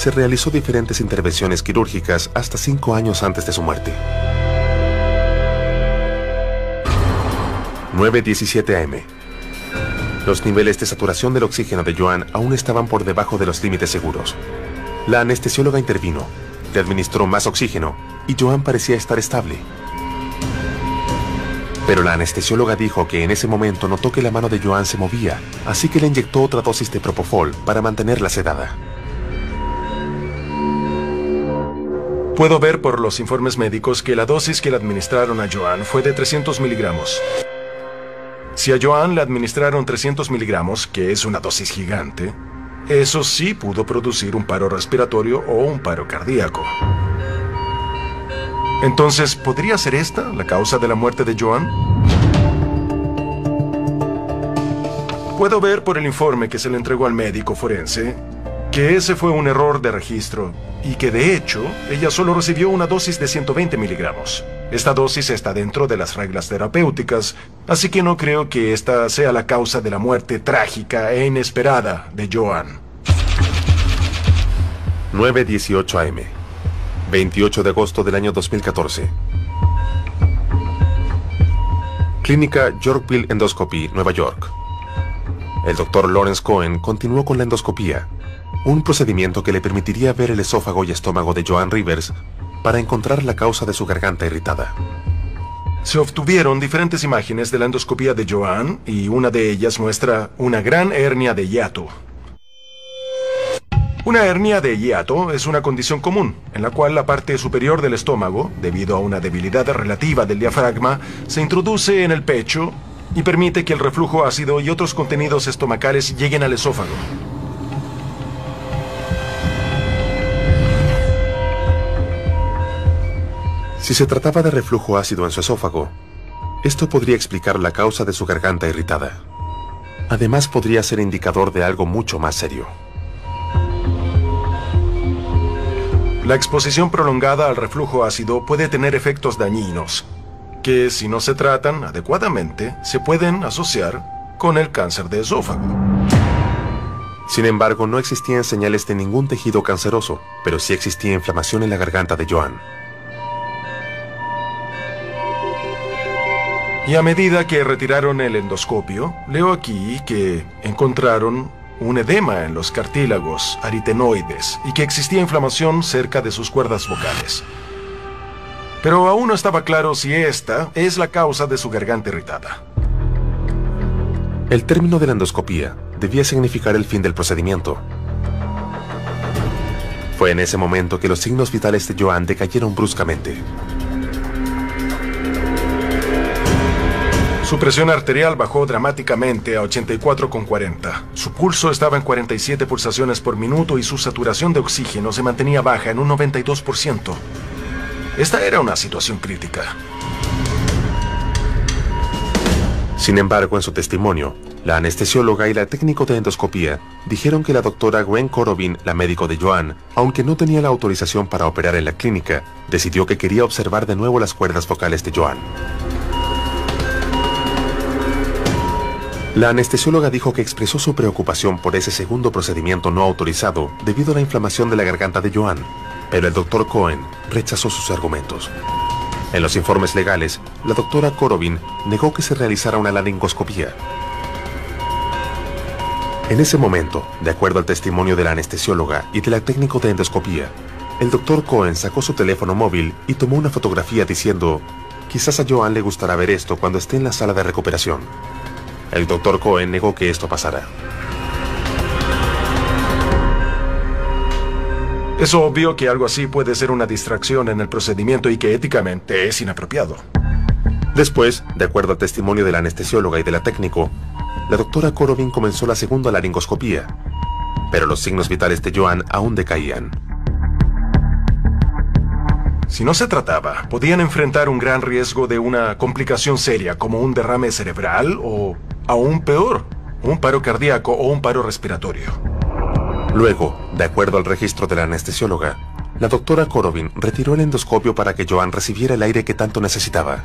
se realizó diferentes intervenciones quirúrgicas hasta 5 años antes de su muerte. 9:17 am. Los niveles de saturación del oxígeno de Joan aún estaban por debajo de los límites seguros. La anestesióloga intervino, le administró más oxígeno y Joan parecía estar estable. Pero la anestesióloga dijo que en ese momento notó que la mano de Joan se movía, así que le inyectó otra dosis de propofol para mantenerla sedada. Puedo ver por los informes médicos que la dosis que le administraron a Joan fue de 300 miligramos. Si a Joan le administraron 300 miligramos, que es una dosis gigante, eso sí pudo producir un paro respiratorio o un paro cardíaco. Entonces, ¿podría ser esta la causa de la muerte de Joan? Puedo ver por el informe que se le entregó al médico forense que ese fue un error de registro y que de hecho ella solo recibió una dosis de 120 miligramos. Esta dosis está dentro de las reglas terapéuticas, así que no creo que esta sea la causa de la muerte trágica e inesperada de Joan. 9:18 am. 28 de agosto del año 2014. Clínica Yorkville Endoscopy, Nueva York. El Dr. Lawrence Cohen continuó con la endoscopía, un procedimiento que le permitiría ver el esófago y estómago de Joan Rivers para encontrar la causa de su garganta irritada. Se obtuvieron diferentes imágenes de la endoscopía de Joan y una de ellas muestra una gran hernia de hiato. Una hernia de hiato es una condición común, en la cual la parte superior del estómago, debido a una debilidad relativa del diafragma, se introduce en el pecho y permite que el reflujo ácido y otros contenidos estomacales lleguen al esófago. Si se trataba de reflujo ácido en su esófago, esto podría explicar la causa de su garganta irritada. Además, podría ser indicador de algo mucho más serio. La exposición prolongada al reflujo ácido puede tener efectos dañinos, que si no se tratan adecuadamente, se pueden asociar con el cáncer de esófago. Sin embargo, no existían señales de ningún tejido canceroso, pero sí existía inflamación en la garganta de Joan. Y a medida que retiraron el endoscopio, leo aquí que encontraron un edema en los cartílagos aritenoides y que existía inflamación cerca de sus cuerdas vocales. Pero aún no estaba claro si esta es la causa de su garganta irritada. El término de la endoscopía debía significar el fin del procedimiento. Fue en ese momento que los signos vitales de Joan decayeron bruscamente. Su presión arterial bajó dramáticamente a 84,40. Su pulso estaba en 47 pulsaciones por minuto y su saturación de oxígeno se mantenía baja en un 92%. Esta era una situación crítica. Sin embargo, en su testimonio, la anestesióloga y la técnico de endoscopía dijeron que la doctora Gwen Korovin, la médico de Joan, aunque no tenía la autorización para operar en la clínica, decidió que quería observar de nuevo las cuerdas vocales de Joan. La anestesióloga dijo que expresó su preocupación por ese segundo procedimiento no autorizado debido a la inflamación de la garganta de Joan, pero el Dr. Cohen rechazó sus argumentos. En los informes legales, la doctora Korovin negó que se realizara una laringoscopía. En ese momento, de acuerdo al testimonio de la anestesióloga y de la técnico de endoscopía, el Dr. Cohen sacó su teléfono móvil y tomó una fotografía diciendo: "Quizás a Joan le gustará ver esto cuando esté en la sala de recuperación". El Dr. Cohen negó que esto pasara. Es obvio que algo así puede ser una distracción en el procedimiento y que éticamente es inapropiado. Después, de acuerdo al testimonio de la anestesióloga y de la técnico, la doctora Korovin comenzó la segunda laringoscopía, pero los signos vitales de Joan aún decaían. Si no se trataba, podían enfrentar un gran riesgo de una complicación seria como un derrame cerebral o, aún peor, un paro cardíaco o un paro respiratorio. Luego, de acuerdo al registro de la anestesióloga, la doctora Korovin retiró el endoscopio para que Joan recibiera el aire que tanto necesitaba.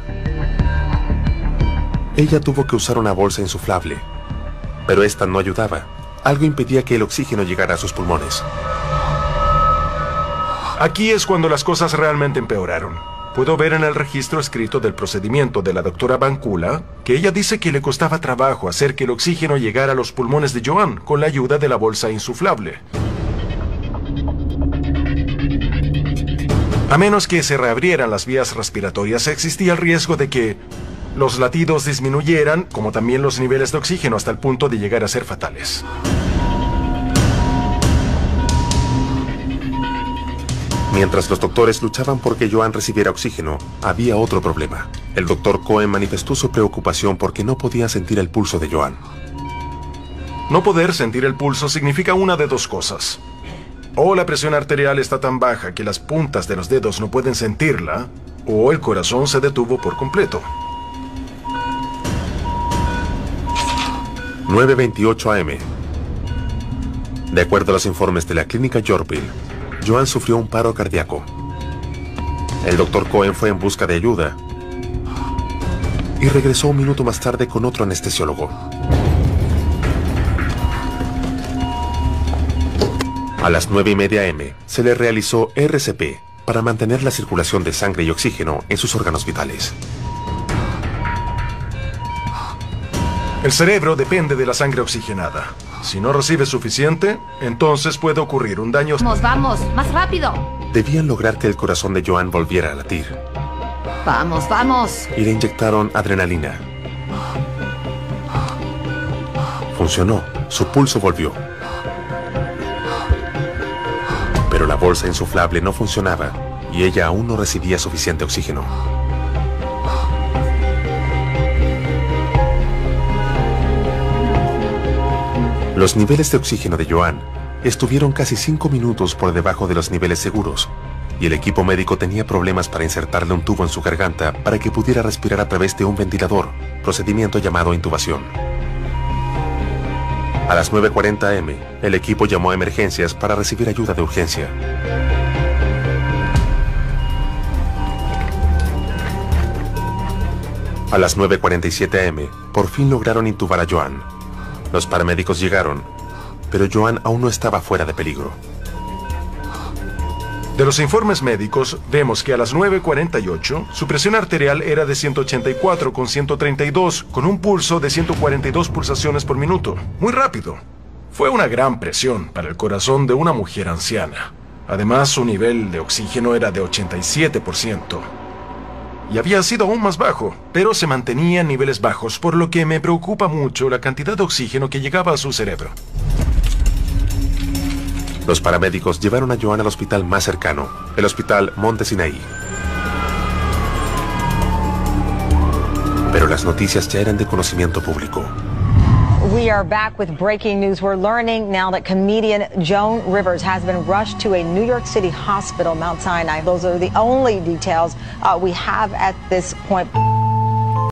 Ella tuvo que usar una bolsa insuflable, pero esta no ayudaba. Algo impedía que el oxígeno llegara a sus pulmones. Aquí es cuando las cosas realmente empeoraron. Puedo ver en el registro escrito del procedimiento de la doctora Bancula que ella dice que le costaba trabajo hacer que el oxígeno llegara a los pulmones de Joan con la ayuda de la bolsa insuflable. A menos que se reabrieran las vías respiratorias, existía el riesgo de que los latidos disminuyeran, como también los niveles de oxígeno, hasta el punto de llegar a ser fatales. Mientras los doctores luchaban por que Joan recibiera oxígeno, había otro problema. El doctor Cohen manifestó su preocupación porque no podía sentir el pulso de Joan. No poder sentir el pulso significa una de dos cosas. O la presión arterial está tan baja que las puntas de los dedos no pueden sentirla, o el corazón se detuvo por completo. 9:28 AM. De acuerdo a los informes de la clínica Yorkville, Joan sufrió un paro cardíaco. El doctor Cohen fue en busca de ayuda y regresó un minuto más tarde con otro anestesiólogo. A las 9:30 AM se le realizó RCP para mantener la circulación de sangre y oxígeno en sus órganos vitales. El cerebro depende de la sangre oxigenada. Si no recibe suficiente, entonces puede ocurrir un daño. Vamos, más rápido. Debían lograr que el corazón de Joan volviera a latir. Vamos. Y le inyectaron adrenalina. Funcionó, su pulso volvió. Pero la bolsa insuflable no funcionaba y ella aún no recibía suficiente oxígeno. Los niveles de oxígeno de Joan estuvieron casi 5 minutos por debajo de los niveles seguros, y el equipo médico tenía problemas para insertarle un tubo en su garganta para que pudiera respirar a través de un ventilador, procedimiento llamado intubación. A las 9:40 AM, el equipo llamó a emergencias para recibir ayuda de urgencia. A las 9:47 AM, por fin lograron intubar a Joan. Los paramédicos llegaron, pero Joan aún no estaba fuera de peligro. De los informes médicos, vemos que a las 9:48 su presión arterial era de 184/132, con un pulso de 142 pulsaciones por minuto. Muy rápido. Fue una gran presión para el corazón de una mujer anciana. Además, su nivel de oxígeno era de 87%. Y había sido aún más bajo, pero se mantenía en niveles bajos, por lo que me preocupa mucho la cantidad de oxígeno que llegaba a su cerebro. Los paramédicos llevaron a Joan al hospital más cercano, el hospital Monte Sinaí. Pero las noticias ya eran de conocimiento público. We are back with breaking news. We're learning now that comedian Joan Rivers has been rushed to a New York City hospital, Mount Sinai. Those are the only details we have at this point.